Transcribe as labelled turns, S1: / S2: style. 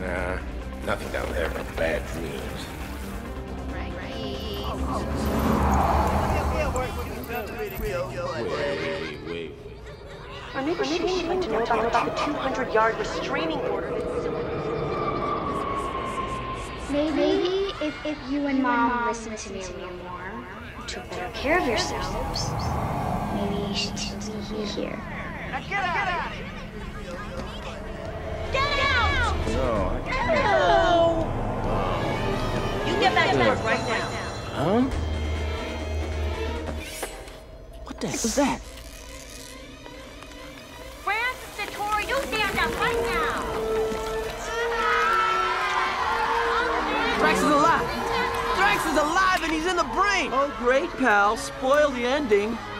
S1: Nah, nothing down there but bad dreams. Wait.
S2: Or maybe she would like to know about the 200-yard restraining order that's...
S3: Maybe if you and Mom listen to me a little more, took better care of yourselves, maybe you should still be here.
S4: Now get out!
S3: Get out!
S1: No, I can't.
S4: No! You get back to work right now.
S1: Huh?
S5: What the heck was that?
S3: Francis Vittori, you stand up right now!
S5: Thrax is alive! Thrax is alive and he's in the brain! Oh, great, pal. Spoil the ending.